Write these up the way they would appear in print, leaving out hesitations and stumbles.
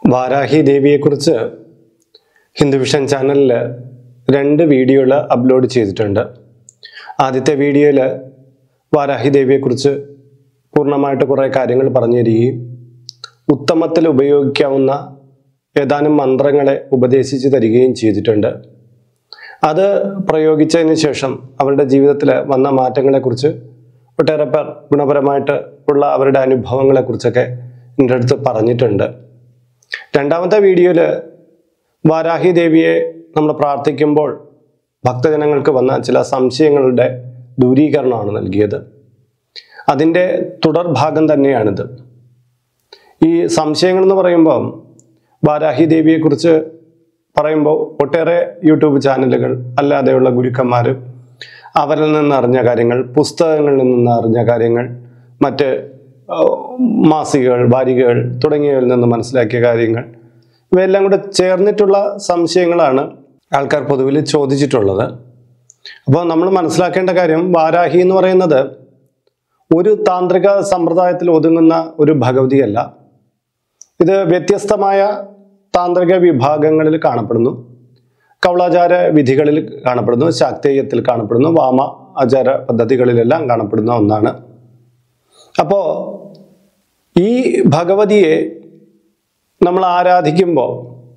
വാരാഹി ദേവിയെക്കുറിച്ച് ഹിന്ദുവിഷൻ ചാനലിൽ 2 വീഡിയോകൾ അപ്ലോഡ് ചെയ്തിട്ടുണ്ട്. ആദ്യത്തെ വീഡിയോയിൽ വാരാഹി ദേവിയെക്കുറിച്ച് പൂർണ്ണമായിട്ട് കുറേ കാര്യങ്ങൾ പറഞ്ഞു തരികയും ഉത്തമത്തിൽ ഉപയോഗിക്കാവുന്ന ഏതാനും മന്ത്രങ്ങളെ ഉപദേശിച്ച് തരികയും ചെയ്തിട്ടുണ്ട്. അത് പ്രയോഗിച്ചതിന് ശേഷം അവരുടെ ജീവിതത്തിൽ വന്ന മാറ്റങ്ങളെക്കുറിച്ച് ഒട്ടേറെ പേർ ഗുണപരമായിട്ട് ഉള്ള അവരുടെ അനുഭവങ്ങളെക്കുറിച്ചൊക്കെ എൻ്റെ അടുത്ത് പറഞ്ഞിട്ടുണ്ട്. രണ്ടാമത്തെ വീഡിയോയിൽ വാരാഹി ദേവിയെ നമ്മൾ പ്രാർത്ഥിക്കുമ്പോൾ ഭക്തജനങ്ങൾക്ക് വന്ന ചില സംശയങ്ങളുടെ ദൂരീകരണമാണ് നൽകിയത്. അതിൻ്റെ തുടർഭാഗം തന്നെയാണിത്. ഈ സംശയങ്ങൾ എന്ന് പറയുമ്പോൾ വാരാഹി ദേവിയെക്കുറിച്ച് പറയുമ്പോൾ ഒട്ടേറെ യൂട്യൂബ് ചാനലുകൾ അല്ലാതെയുള്ള ഗുരുക്കന്മാർ അവരിൽ നിന്ന് അറിഞ്ഞ കാര്യങ്ങൾ, പുസ്തകങ്ങളിൽ നിന്ന് അറിഞ്ഞ കാര്യങ്ങൾ, മറ്റ് മാസികകൾ, വാരികകൾ തുടങ്ങിയവയിൽ നിന്ന് മനസ്സിലാക്കിയ കാര്യങ്ങൾ, ഇവയെല്ലാം കൂടെ ചേർന്നിട്ടുള്ള സംശയങ്ങളാണ് ആൾക്കാർ പൊതുവിൽ ചോദിച്ചിട്ടുള്ളത്. അപ്പോൾ നമ്മൾ മനസ്സിലാക്കേണ്ട കാര്യം, വാരാഹി എന്ന് പറയുന്നത് ഒരു താന്ത്രിക സമ്പ്രദായത്തിൽ ഒതുങ്ങുന്ന ഒരു ഭഗവതിയല്ല. ഇത് വ്യത്യസ്തമായ താന്ത്രിക വിഭാഗങ്ങളിൽ കാണപ്പെടുന്നു. കൗളാചാര വിധികളിൽ കാണപ്പെടുന്നു, ശാക്തേയത്തിൽ കാണപ്പെടുന്നു, വാമ ആചാര പദ്ധതികളിലെല്ലാം കാണപ്പെടുന്ന ഒന്നാണ്. അപ്പോൾ ഈ ഭഗവതിയെ നമ്മൾ ആരാധിക്കുമ്പോൾ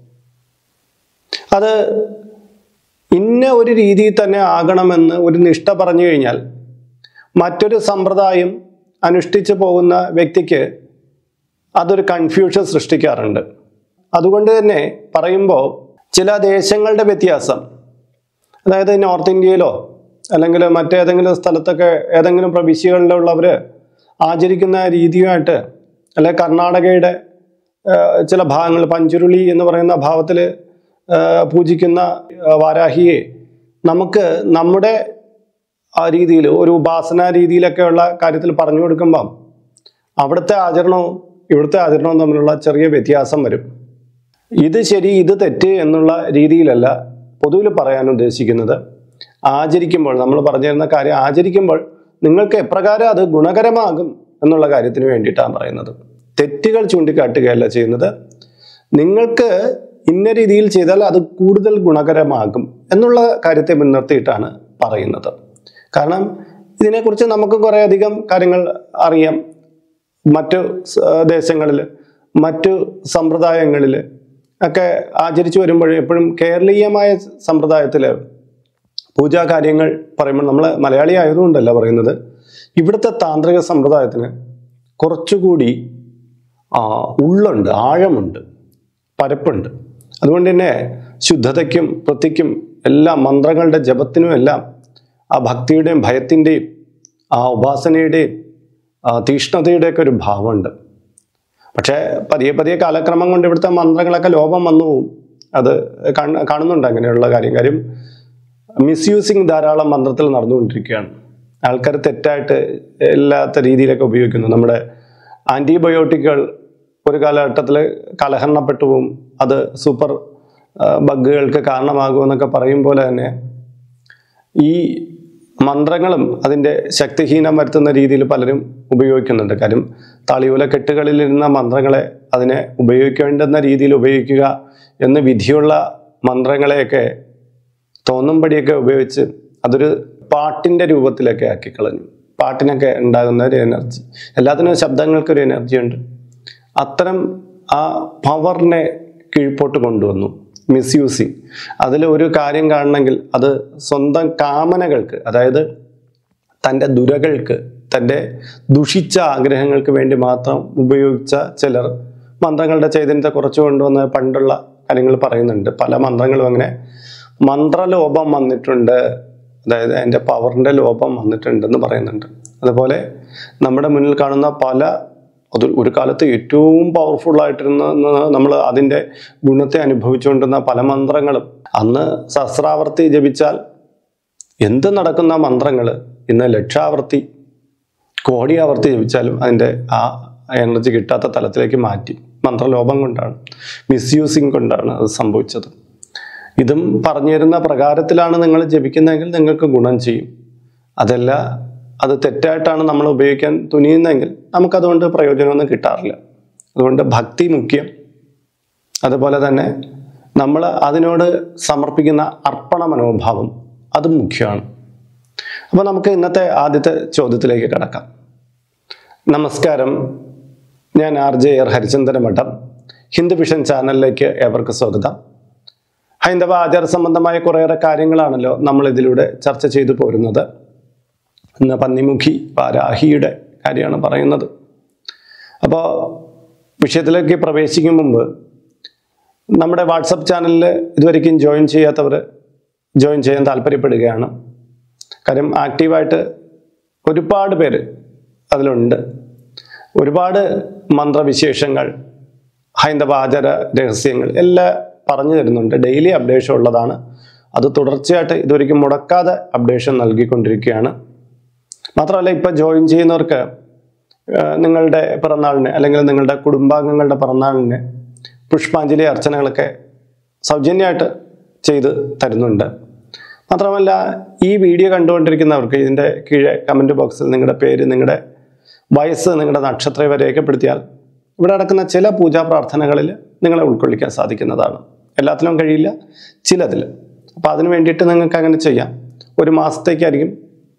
അത് ഇന്ന ഒരു രീതിയിൽ തന്നെ ആകണമെന്ന് ഒരു നിഷ്ഠ പറഞ്ഞു കഴിഞ്ഞാൽ മറ്റൊരു സമ്പ്രദായം അനുഷ്ഠിച്ചു പോകുന്ന വ്യക്തിക്ക് അതൊരു കൺഫ്യൂഷൻ സൃഷ്ടിക്കാറുണ്ട്. അതുകൊണ്ട് തന്നെ പറയുമ്പോൾ ചില ദേശങ്ങളുടെ വ്യത്യാസം, അതായത് നോർത്ത് ഇന്ത്യയിലോ അല്ലെങ്കിൽ മറ്റേതെങ്കിലും സ്ഥലത്തൊക്കെ ഏതെങ്കിലും പ്രവിശ്യകളിലുള്ളവർ ആചരിക്കുന്ന രീതിയുമായിട്ട്, അല്ലെങ്കിൽ കർണാടകയുടെ ചില ഭാഗങ്ങൾ, പഞ്ചുരുളി എന്ന് പറയുന്ന ഭാവത്തിൽ പൂജിക്കുന്ന വാരാഹിയെ നമുക്ക് നമ്മുടെ ആ രീതിയിൽ ഒരു ഉപാസന രീതിയിലൊക്കെയുള്ള കാര്യത്തിൽ പറഞ്ഞു കൊടുക്കുമ്പം അവിടുത്തെ ആചരണവും ഇവിടുത്തെ ആചരണവും തമ്മിലുള്ള ചെറിയ വ്യത്യാസം വരും. ഇത് ശരി, ഇത് തെറ്റ് എന്നുള്ള രീതിയിലല്ല പൊതുവിൽ പറയാൻ ഉദ്ദേശിക്കുന്നത്. ആചരിക്കുമ്പോൾ, നമ്മൾ പറഞ്ഞു തരുന്ന കാര്യം ആചരിക്കുമ്പോൾ നിങ്ങൾക്ക് എപ്രകാരം അത് ഗുണകരമാകും എന്നുള്ള കാര്യത്തിന് വേണ്ടിയിട്ടാണ് പറയുന്നത്. തെറ്റുകൾ ചൂണ്ടിക്കാട്ടുകയല്ല ചെയ്യുന്നത്. നിങ്ങൾക്ക് ഇന്ന രീതിയിൽ ചെയ്താൽ അത് കൂടുതൽ ഗുണകരമാകും എന്നുള്ള കാര്യത്തെ മുൻനിർത്തിയിട്ടാണ് പറയുന്നത്. കാരണം ഇതിനെക്കുറിച്ച് നമുക്ക് കുറേ അധികം കാര്യങ്ങൾ അറിയാം. മറ്റു ദേശങ്ങളിൽ, മറ്റു സമ്പ്രദായങ്ങളിൽ ഒക്കെ ആചരിച്ചു വരുമ്പോൾ എപ്പോഴും കേരളീയമായ സമ്പ്രദായത്തിൽ പൂജാ കാര്യങ്ങൾ പറയുമ്പോൾ, നമ്മൾ മലയാളി ആയതുകൊണ്ടല്ല പറയുന്നത്, ഇവിടുത്തെ താന്ത്രിക സമ്പ്രദായത്തിന് കുറച്ചുകൂടി ഉള്ളുണ്ട്, ആഴമുണ്ട്, പരപ്പുണ്ട്. അതുകൊണ്ട് തന്നെ ശുദ്ധതയ്ക്കും വൃത്തിക്കും എല്ലാം, മന്ത്രങ്ങളുടെ ജപത്തിനും എല്ലാം ആ ഭക്തിയുടെയും ഭയത്തിൻ്റെയും ആ ഉപാസനയുടെയും തീഷ്ണതയുടെയൊക്കെ ഒരു ഭാവമുണ്ട്. പക്ഷേ പതിയെ പതിയെ കാലക്രമം കൊണ്ട് ഇവിടുത്തെ മന്ത്രങ്ങളൊക്കെ ലോപം വന്നു പോവും. അത് കാണുന്നുണ്ട് അങ്ങനെയുള്ള കാര്യം. മിസ്യൂസിങ് ധാരാളം മന്ത്രത്തിൽ നടന്നുകൊണ്ടിരിക്കുകയാണ്. ആൾക്കാർ തെറ്റായിട്ട് എല്ലാത്ത രീതിയിലൊക്കെ ഉപയോഗിക്കുന്നു. നമ്മുടെ ആൻറ്റിബയോട്ടിക്കുകൾ ഒരു കാലഘട്ടത്തിൽ കലഹരണപ്പെട്ടു പോവും, അത് സൂപ്പർ ബഗ്ഗുകൾക്ക് കാരണമാകുമെന്നൊക്കെ പറയും പോലെ തന്നെ ഈ മന്ത്രങ്ങളും അതിൻ്റെ ശക്തിഹീനം വരുത്തുന്ന രീതിയിൽ പലരും ഉപയോഗിക്കുന്നുണ്ട്. കാര്യം താളിയോല കെട്ടുകളിലിരുന്ന മന്ത്രങ്ങളെ അതിനെ ഉപയോഗിക്കേണ്ടുന്ന രീതിയിൽ ഉപയോഗിക്കുക എന്ന് വിധിയുള്ള മന്ത്രങ്ങളെയൊക്കെ തോന്നുംപടിയൊക്കെ ഉപയോഗിച്ച് അതൊരു പാട്ടിൻ്റെ രൂപത്തിലൊക്കെ ആക്കിക്കളഞ്ഞു. പാട്ടിനൊക്കെ ഉണ്ടാകുന്ന ഒരു എനർജി, എല്ലാത്തിനും ശബ്ദങ്ങൾക്കൊരു എനർജി ഉണ്ട്. അത്തരം ആ പവറിനെ കീഴ്പോട്ട് കൊണ്ടുവന്നു. മിസ്യൂസിങ്, അതിൽ ഒരു കാര്യം കാണണമെങ്കിൽ അത് സ്വന്തം കാമനകൾക്ക്, അതായത് തൻ്റെ ദുരകൾക്ക്, തൻ്റെ ദുഷിച്ച ആഗ്രഹങ്ങൾക്ക് വേണ്ടി മാത്രം ഉപയോഗിച്ച ചിലർ മന്ത്രങ്ങളുടെ ചൈതന്യത്തെ കുറച്ച് കൊണ്ടുവന്ന് പണ്ടുള്ള കാര്യങ്ങൾ പറയുന്നുണ്ട്. പല മന്ത്രങ്ങളും അങ്ങനെ മന്ത്രലോപം വന്നിട്ടുണ്ട്, അതായത് അതിൻ്റെ പവറിൻ്റെ ലോപം വന്നിട്ടുണ്ടെന്ന് പറയുന്നുണ്ട്. അതുപോലെ നമ്മുടെ മുന്നിൽ കാണുന്ന പല, അത് ഒരു കാലത്ത് ഏറ്റവും പവർഫുള്ളായിട്ടിരുന്ന, നമ്മൾ അതിൻ്റെ ഗുണത്തെ അനുഭവിച്ചുകൊണ്ടിരുന്ന പല മന്ത്രങ്ങളും അന്ന് സഹസ്രാവർത്തി ജപിച്ചാൽ എന്ത് നടക്കുന്ന മന്ത്രങ്ങൾ ഇന്ന് ലക്ഷാവർത്തി, കോടിയാവർത്തി ജപിച്ചാലും അതിൻ്റെ ആ എനർജി കിട്ടാത്ത തലത്തിലേക്ക് മാറ്റി. മന്ത്രലോപം കൊണ്ടാണ്, മിസ്യൂസിങ് കൊണ്ടാണ് അത് സംഭവിച്ചത്. ഇതും പറഞ്ഞു തരുന്ന പ്രകാരത്തിലാണ് നിങ്ങൾ ജപിക്കുന്നതെങ്കിൽ നിങ്ങൾക്ക് ഗുണം ചെയ്യും. അതല്ല അത് തെറ്റായിട്ടാണ് നമ്മൾ ഉപയോഗിക്കാൻ തുനിയുന്നതെങ്കിൽ നമുക്കതുകൊണ്ട് പ്രയോജനമൊന്നും കിട്ടാറില്ല. അതുകൊണ്ട് ഭക്തി മുഖ്യം. അതുപോലെ തന്നെ നമ്മൾ അതിനോട് സമർപ്പിക്കുന്ന അർപ്പണ മനോഭാവം അതും മുഖ്യമാണ്. അപ്പോൾ നമുക്ക് ഇന്നത്തെ ആദ്യത്തെ ചോദ്യത്തിലേക്ക് കടക്കാം. നമസ്കാരം, ഞാൻ RJ ഹരിചന്ദന മഠം, ഹിന്ദു വിഷൻ ചാനലിലേക്ക് ഏവർക്ക് സ്വാഗതം. ഹൈന്ദവ ആചാര സംബന്ധമായ കുറേയേറെ കാര്യങ്ങളാണല്ലോ നമ്മൾ ഇതിലൂടെ ചർച്ച ചെയ്തു പോരുന്നത്. ഇന്ന് പന്നിമുഖി വാരാഹിയുടെ കാര്യമാണ് പറയുന്നത്. അപ്പോൾ വിഷയത്തിലേക്ക് പ്രവേശിക്കും മുമ്പ് നമ്മുടെ വാട്സപ്പ് ചാനലിൽ ഇതുവരെയ്ക്കും ജോയിൻ ചെയ്യാത്തവർ ജോയിൻ ചെയ്യാൻ താല്പര്യപ്പെടുകയാണ്. കാര്യം ആക്റ്റീവായിട്ട് ഒരുപാട് പേര് അതിലുണ്ട്. ഒരുപാട് മന്ത്രവിശേഷങ്ങൾ, ഹൈന്ദവ ആചാര രഹസ്യങ്ങൾ എല്ലാം പറഞ്ഞു തരുന്നുണ്ട്. ഡെയിലി അപ്ഡേഷൻ ഉള്ളതാണ്. അത് തുടർച്ചയായിട്ട് ഇതുവരെയ്ക്കും മുടക്കാതെ അപ്ഡേഷൻ നൽകിക്കൊണ്ടിരിക്കുകയാണ്. മാത്രമല്ല, ഇപ്പോൾ ജോയിൻ ചെയ്യുന്നവർക്ക് നിങ്ങളുടെ പിറന്നാളിന് അല്ലെങ്കിൽ നിങ്ങളുടെ കുടുംബാംഗങ്ങളുടെ പിറന്നാളിന് പുഷ്പാഞ്ജലി അർച്ചനകളൊക്കെ സൗജന്യമായിട്ട് ചെയ്ത് തരുന്നുണ്ട്. മാത്രമല്ല, ഈ വീഡിയോ കണ്ടുകൊണ്ടിരിക്കുന്നവർക്ക് ഇതിൻ്റെ കീഴെ കമൻറ്റ് ബോക്സിൽ നിങ്ങളുടെ പേര്, നിങ്ങളുടെ വയസ്സ്, നിങ്ങളുടെ നക്ഷത്രം ഇവ രേഖപ്പെടുത്തിയാൽ ഇവിടെ നടക്കുന്ന ചില പൂജാ പ്രാർത്ഥനകളിൽ നിങ്ങളെ ഉൾക്കൊള്ളിക്കാൻ സാധിക്കുന്നതാണ്. എല്ലാത്തിലും കഴിയില്ല, ചിലതിൽ. അപ്പോൾ അതിന് വേണ്ടിയിട്ട് നിങ്ങൾക്ക് അങ്ങനെ ചെയ്യാം. ഒരു മാസത്തേക്കായിരിക്കും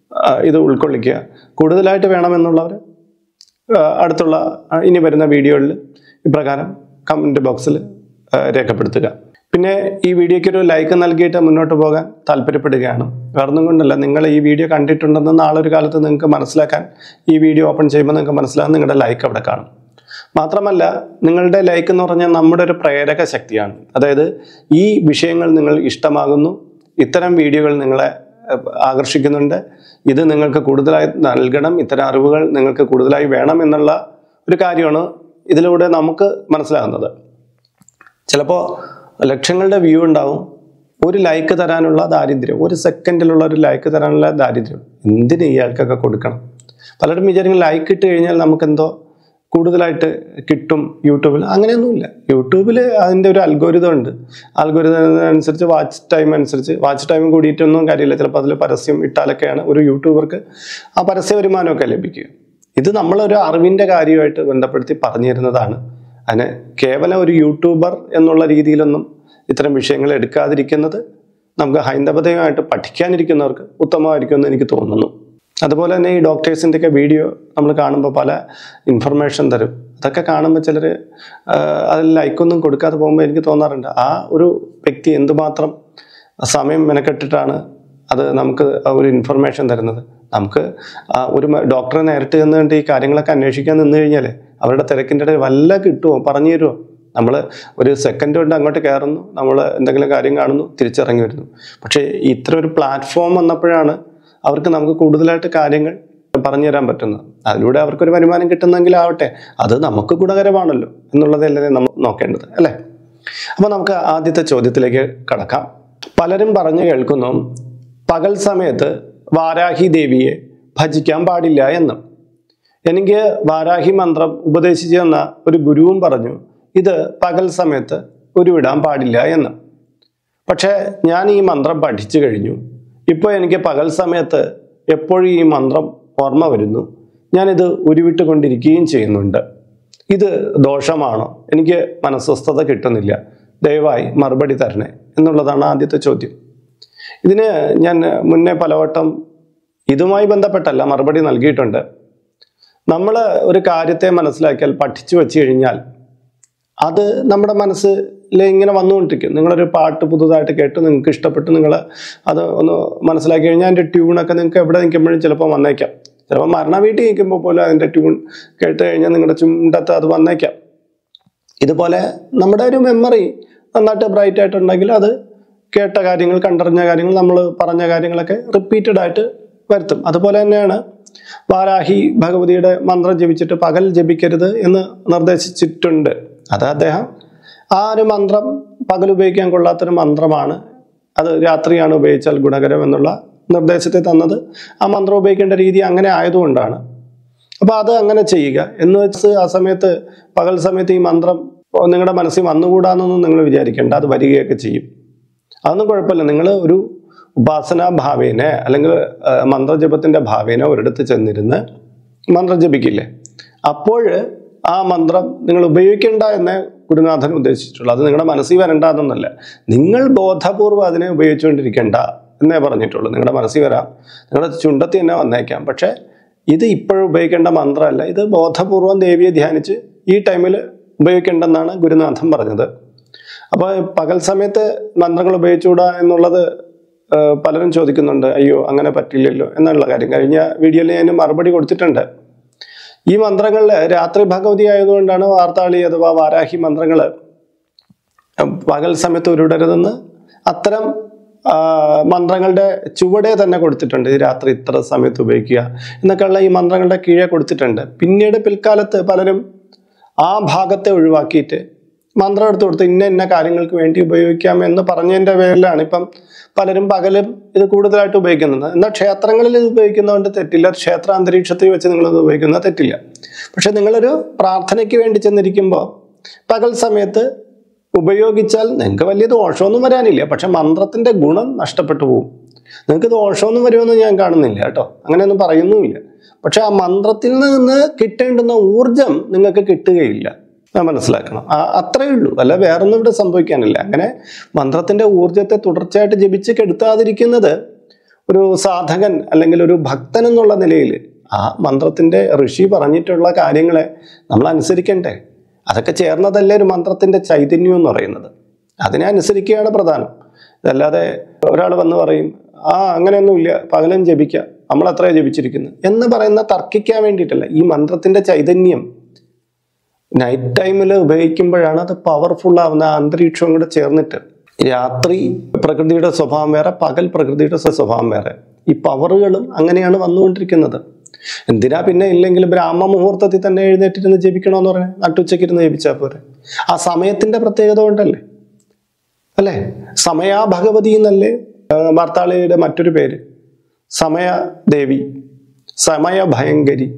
ഇത് ഉൾക്കൊള്ളിക്കുക. കൂടുതലായിട്ട് വേണമെന്നുള്ളവർ അടുത്തുള്ള ഇനി വരുന്ന വീഡിയോകളിൽ ഇപ്രകാരം കമൻറ്റ് ബോക്സിൽ രേഖപ്പെടുത്തുക. പിന്നെ ഈ വീഡിയോയ്ക്ക് ഒരു ലൈക്ക് നൽകിയിട്ട് മുന്നോട്ട് പോകാൻ താല്പര്യപ്പെടുകയാണ്. വേറൊന്നും കൊണ്ടല്ല, നിങ്ങൾ ഈ വീഡിയോ കണ്ടിട്ടുണ്ടെന്ന് നാളെ ഒരു കാലത്ത് നിങ്ങൾക്ക് മനസ്സിലാക്കാൻ ഈ വീഡിയോ ഓപ്പൺ ചെയ്യുമ്പോൾ നിങ്ങൾക്ക് മനസ്സിലാകും നിങ്ങളുടെ ലൈക്ക് അവിടെ കാണും. മാത്രമല്ല, നിങ്ങളുടെ ലൈക്ക് എന്ന് പറഞ്ഞാൽ നമ്മുടെ ഒരു പ്രേരക ശക്തിയാണ്. അതായത് ഈ വിഷയങ്ങൾ നിങ്ങൾ ഇഷ്ടമാകുന്നു, ഇത്തരം വീഡിയോകൾ നിങ്ങളെ ആകർഷിക്കുന്നുണ്ട്, ഇത് നിങ്ങൾക്ക് കൂടുതലായി നൽകണം, ഇത്തരം അറിവുകൾ നിങ്ങൾക്ക് കൂടുതലായി വേണം എന്നുള്ള ഒരു കാര്യമാണ് ഇതിലൂടെ നമുക്ക് മനസ്സിലാകുന്നത്. ചിലപ്പോൾ ലക്ഷങ്ങളുടെ വ്യൂ ഉണ്ടാവും, ഒരു ലൈക്ക് തരാനുള്ള ദാരിദ്ര്യം, ഒരു സെക്കൻഡിലുള്ള ഒരു ലൈക്ക് തരാനുള്ള ദാരിദ്ര്യം എന്തിന് ഇയാൾക്കൊക്കെ കൊടുക്കണം. പലരും വിചാരിക്കും ലൈക്ക് ഇട്ട് കഴിഞ്ഞാൽ നമുക്കെന്തോ കൂടുതലായിട്ട് കിട്ടും യൂട്യൂബിൽ. അങ്ങനെയൊന്നുമില്ല. യൂട്യൂബിൽ അതിൻ്റെ ഒരു അൽഗോരിതം ഉണ്ട്. അൽഗോരിതം അനുസരിച്ച് വാച്ച് ടൈം കൂടിയിട്ടൊന്നും കാര്യമില്ല. ചിലപ്പോൾ അതിൽ പരസ്യം ഇട്ടാലൊക്കെയാണ് ഒരു യൂട്യൂബർക്ക് ആ പരസ്യ വരുമാനമൊക്കെ ലഭിക്കുക. ഇത് നമ്മളൊരു അറിവിൻ്റെ കാര്യമായിട്ട് ബന്ധപ്പെടുത്തി പറഞ്ഞു തരുന്നതാണ്. അതിന് കേവലം ഒരു യൂട്യൂബർ എന്നുള്ള രീതിയിലൊന്നും ഇത്തരം വിഷയങ്ങൾ എടുക്കാതിരിക്കുന്നത് നമുക്ക് ഹൈന്ദവതയുമായിട്ട് പഠിക്കാനിരിക്കുന്നവർക്ക് ഉത്തമമായിരിക്കുമെന്ന് എനിക്ക് തോന്നുന്നു. അതുപോലെ തന്നെ ഈ ഡോക്ടേഴ്സിൻ്റെയൊക്കെ വീഡിയോ നമ്മൾ കാണുമ്പോൾ പല ഇൻഫർമേഷൻ തരും. അതൊക്കെ കാണുമ്പോൾ ചിലർ അതിൽ ലൈക്കൊന്നും കൊടുക്കാതെ പോകുമ്പോൾ എനിക്ക് തോന്നാറുണ്ട്, ആ ഒരു വ്യക്തി എന്തുമാത്രം സമയം മെനക്കെട്ടിട്ടാണ് അത് നമുക്ക് ഒരു ഇൻഫർമേഷൻ തരുന്നത്. നമുക്ക് ഒരു ഡോക്ടറെ നേരിട്ട് ചെന്നുകൊണ്ട് ഈ കാര്യങ്ങളൊക്കെ അന്വേഷിക്കാൻ നിന്ന് കഴിഞ്ഞാൽ അവരുടെ തിരക്കിൻ്റെ ഇടയിൽ വല്ല കിട്ടുമോ, പറഞ്ഞു തരുമോ? നമ്മൾ ഒരു സെക്കൻഡ് കൊണ്ട് അങ്ങോട്ട് കയറുന്നു, നമ്മൾ എന്തെങ്കിലും കാര്യം കാണുന്നു, തിരിച്ചിറങ്ങി വരുന്നു. പക്ഷേ ഇത്ര ഒരു പ്ലാറ്റ്ഫോം വന്നപ്പോഴാണ് അവർക്ക് നമുക്ക് കൂടുതലായിട്ട് കാര്യങ്ങൾ പറഞ്ഞു തരാൻ പറ്റുന്നത്. അതിലൂടെ അവർക്കൊരു വരുമാനം കിട്ടുന്നെങ്കിലാവട്ടെ, അത് നമുക്ക് ഗുണകരമാണല്ലോ എന്നുള്ളതല്ലേ നമ്മൾ നോക്കേണ്ടത്, അല്ലേ? അപ്പോൾ നമുക്ക് ആദ്യത്തെ ചോദ്യത്തിലേക്ക് കടക്കാം. പലരും പറഞ്ഞു കേൾക്കുന്നു പകൽ സമയത്ത് വാരാഹി ദേവിയെ ഭജിക്കാൻ പാടില്ല എന്ന്. എനിക്ക് വാരാഹി മന്ത്രം ഉപദേശിച്ചു തന്ന ഒരു ഗുരുവും പറഞ്ഞു ഇത് പകൽ സമയത്ത് ഉരുവിടാൻ പാടില്ല എന്ന്. പക്ഷേ ഞാൻ ഈ മന്ത്രം പഠിച്ചു കഴിഞ്ഞു. ഇപ്പോൾ എനിക്ക് പകൽ സമയത്ത് എപ്പോഴും ഈ മന്ത്രം ഓർമ്മ വരുന്നു. ഞാനിത് ഉരുവിട്ടുകൊണ്ടിരിക്കുകയും ചെയ്യുന്നുണ്ട്. ഇത് ദോഷമാണോ? എനിക്ക് മനസ്വസ്ഥത കിട്ടുന്നില്ല. ദയവായി മറുപടി തരണേ എന്നുള്ളതാണ് ആദ്യത്തെ ചോദ്യം. ഇതിന് ഞാൻ മുന്നേ പലവട്ടം ഇതുമായി ബന്ധപ്പെട്ടല്ല മറുപടി നൽകിയിട്ടുണ്ട്. നമ്മൾ ഒരു കാര്യത്തെ മനസ്സിലാക്കിയാൽ, പഠിച്ചു വെച്ച് കഴിഞ്ഞാൽ അത് നമ്മുടെ മനസ്സിൽ ഇങ്ങനെ വന്നുകൊണ്ടിരിക്കും. നിങ്ങളൊരു പാട്ട് പുതുതായിട്ട് കേട്ട് നിങ്ങൾക്ക് ഇഷ്ടപ്പെട്ട് നിങ്ങൾ അത് ഒന്ന് മനസ്സിലാക്കി കഴിഞ്ഞാൽ അതിൻ്റെ ട്യൂണൊക്കെ നിങ്ങൾക്ക് എവിടെ നിൽക്കുമ്പോഴും ചിലപ്പോൾ വന്നേക്കാം. ചിലപ്പോൾ മരണ വീട്ടിൽ നിൽക്കുമ്പോൾ പോലും അതിൻ്റെ ട്യൂൺ കേട്ട് കഴിഞ്ഞാൽ നിങ്ങളുടെ ചുണ്ടത്ത് അത് വന്നേക്കാം. ഇതുപോലെ നമ്മുടെ ഒരു മെമ്മറി നന്നായിട്ട് ബ്രൈറ്റ് ആയിട്ടുണ്ടെങ്കിൽ അത് കേട്ട കാര്യങ്ങൾ, കണ്ടറിഞ്ഞ കാര്യങ്ങൾ, നമ്മൾ പറഞ്ഞ കാര്യങ്ങളൊക്കെ റിപ്പീറ്റഡ് ആയിട്ട് വരുത്തും. അതുപോലെ തന്നെയാണ് വാരാഹി ഭഗവതിയുടെ മന്ത്രം ജപിച്ചിട്ട് പകൽ ജപിക്കരുത് എന്ന് നിർദ്ദേശിച്ചിട്ടുണ്ട്. അത് അദ്ദേഹം ആ ഒരു മന്ത്രം പകൽ ഉപയോഗിക്കാൻ കൊള്ളാത്തൊരു മന്ത്രമാണ്, അത് രാത്രിയാണ് ഉപയോഗിച്ചാൽ ഗുണകരം എന്നുള്ള നിർദ്ദേശത്തെ തന്നത് ആ മന്ത്രം ഉപയോഗിക്കേണ്ട രീതി അങ്ങനെ ആയതുകൊണ്ടാണ്. അപ്പോൾ അത് അങ്ങനെ ചെയ്യുക എന്ന് വെച്ച് ആ സമയത്ത് പകൽ സമയത്ത് ഈ മന്ത്രം നിങ്ങളുടെ മനസ്സിൽ വന്നുകൂടാന്നൊന്നും നിങ്ങൾ വിചാരിക്കേണ്ട, അത് വരികയൊക്കെ ചെയ്യും. അതൊന്നും കുഴപ്പമില്ല. നിങ്ങൾ ഒരു ഉപാസനാ ഭാവേനെ അല്ലെങ്കിൽ മന്ത്രജപത്തിൻ്റെ ഭാവേനെ ഒരിടത്ത് ചെന്നിരുന്ന് മന്ത്രം ജപിക്കില്ലേ, അപ്പോൾ ആ മന്ത്രം നിങ്ങൾ ഉപയോഗിക്കേണ്ട എന്നേ ഗുരുനാഥൻ ഉദ്ദേശിച്ചിട്ടുള്ളത്. അത് നിങ്ങളുടെ മനസ്സിൽ വരണ്ടെന്നല്ല, നിങ്ങൾ ബോധപൂർവ്വം അതിനെ ഉപയോഗിച്ചുകൊണ്ടിരിക്കേണ്ട എന്നേ പറഞ്ഞിട്ടുള്ളൂ. നിങ്ങളുടെ മനസ്സിൽ വരാം, നിങ്ങളുടെ ചുണ്ടത്തിൽ തന്നെ വന്നേക്കാം, പക്ഷേ ഇത് ഇപ്പോഴും ഉപയോഗിക്കേണ്ട മന്ത്രമല്ല. ഇത് ബോധപൂർവം ദേവിയെ ധ്യാനിച്ച് ഈ ടൈമിൽ ഉപയോഗിക്കേണ്ടെന്നാണ് ഗുരുനാഥൻ പറഞ്ഞത്. അപ്പോൾ പകൽ സമയത്ത് മന്ത്രങ്ങൾ ഉപയോഗിച്ചുകൂടാ എന്നുള്ളത് പലരും ചോദിക്കുന്നുണ്ട്. അയ്യോ അങ്ങനെ പറ്റില്ലല്ലോ എന്നുള്ള കാര്യം കഴിഞ്ഞ വീഡിയോയിൽ ഞാൻ മറുപടി കൊടുത്തിട്ടുണ്ട്. ഈ മന്ത്രങ്ങളിൽ രാത്രി ഭഗവതി ആയതുകൊണ്ടാണ് വാർത്താളി അഥവാ വാരാഹി മന്ത്രങ്ങൾ പകൽ സമയത്ത് ഉരുടരുതെന്ന് അത്തരം മന്ത്രങ്ങളുടെ ചുവടെ തന്നെ കൊടുത്തിട്ടുണ്ട്. രാത്രി ഇത്ര സമയത്ത് ഉപയോഗിക്കുക എന്നൊക്കെയുള്ള ഈ മന്ത്രങ്ങളുടെ കീഴെ കൊടുത്തിട്ടുണ്ട്. പിന്നീട് പിൽക്കാലത്ത് പലരും ആ ഭാഗത്തെ ഒഴിവാക്കിയിട്ട് മന്ത്രം എടുത്ത് കൊടുത്ത് ഇന്ന കാര്യങ്ങൾക്ക് വേണ്ടി ഉപയോഗിക്കാം എന്ന് പറഞ്ഞതിൻ്റെ പേരിലാണ് ഇപ്പം പലരും പകലും ഇത് കൂടുതലായിട്ട് ഉപയോഗിക്കുന്നത്. എന്നാൽ ക്ഷേത്രങ്ങളിൽ ഇത് ഉപയോഗിക്കുന്നതുകൊണ്ട് തെറ്റില്ല, ക്ഷേത്ര അന്തരീക്ഷത്തിൽ വെച്ച് നിങ്ങളിത് ഉപയോഗിക്കുന്നത് തെറ്റില്ല. പക്ഷെ നിങ്ങളൊരു പ്രാർത്ഥനയ്ക്ക് വേണ്ടി ചെന്നിരിക്കുമ്പോൾ പകൽ സമയത്ത് ഉപയോഗിച്ചാൽ നിങ്ങൾക്ക് വലിയ ദോഷമൊന്നും വരാനില്ല, പക്ഷെ മന്ത്രത്തിൻ്റെ ഗുണം നഷ്ടപ്പെട്ടു പോകും. നിങ്ങൾക്ക് ദോഷമൊന്നും വരുമെന്ന് ഞാൻ കാണുന്നില്ല കേട്ടോ, അങ്ങനെയൊന്നും പറയുന്നുമില്ല. പക്ഷെ ആ മന്ത്രത്തിൽ നിന്ന് കിട്ടേണ്ടുന്ന ഊർജം നിങ്ങൾക്ക് കിട്ടുകയില്ല, മനസ്സിലാക്കണം. അത്രയേ ഉള്ളൂ, അല്ല വേറൊന്നും ഇവിടെ സംഭവിക്കാനില്ല. അങ്ങനെ മന്ത്രത്തിൻ്റെ ഊർജത്തെ തുടർച്ചയായിട്ട് ജപിച്ച് കെടുത്താതിരിക്കുന്നത് ഒരു സാധകൻ അല്ലെങ്കിൽ ഒരു ഭക്തൻ എന്നുള്ള നിലയിൽ ആ മന്ത്രത്തിൻ്റെ ഋഷി പറഞ്ഞിട്ടുള്ള കാര്യങ്ങളെ നമ്മൾ അനുസരിക്കണ്ടേ. അതൊക്കെ ചേർന്നതല്ലേ ഒരു മന്ത്രത്തിൻ്റെ ചൈതന്യം എന്ന് പറയുന്നത്. അതിനെ അനുസരിക്കുകയാണ് പ്രധാനം. അതല്ലാതെ ഒരാൾ വന്ന് പറയും അങ്ങനെയൊന്നുമില്ല, പകലും ജപിക്കുക, നമ്മൾ എത്രയാണ് ജപിച്ചിരിക്കുന്നത് എന്ന് പറയുന്ന തർക്കിക്കാൻ വേണ്ടിയിട്ടല്ല. ഈ മന്ത്രത്തിൻ്റെ ചൈതന്യം നൈറ്റ് ടൈമിൽ ഉപയോഗിക്കുമ്പോഴാണ് അത് പവർഫുൾ ആവുന്ന. അന്തരീക്ഷവും കൂടെ ചേർന്നിട്ട് രാത്രി പ്രകൃതിയുടെ സ്വഭാവം വേറെ, പകൽ പ്രകൃതിയുടെ സ്വഭാവം വേറെ. ഈ പവറുകളും അങ്ങനെയാണ് വന്നുകൊണ്ടിരിക്കുന്നത്. എന്തിനാ പിന്നെ ഇല്ലെങ്കിൽ ബ്രാഹ്മ മുഹൂർത്തത്തിൽ തന്നെ എഴുന്നേറ്റിരുന്ന് ജപിക്കണമെന്ന് പറയാം, നട്ടുച്ചയ്ക്കിരുന്ന് ജപിച്ചാൽ പോരെ. ആ സമയത്തിൻ്റെ പ്രത്യേകത കൊണ്ടല്ലേ, അല്ലേ? സമയാ ഭഗവതി എന്നല്ലേ വാർത്താളിയുടെ മറ്റൊരു പേര്. സമയദേവി, സമയ ഭയങ്കരി,